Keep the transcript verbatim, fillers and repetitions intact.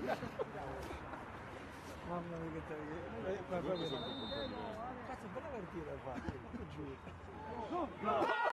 Mamma mia che te che... Ma proprio... Cazzo, bella partita hai fatto, giuro.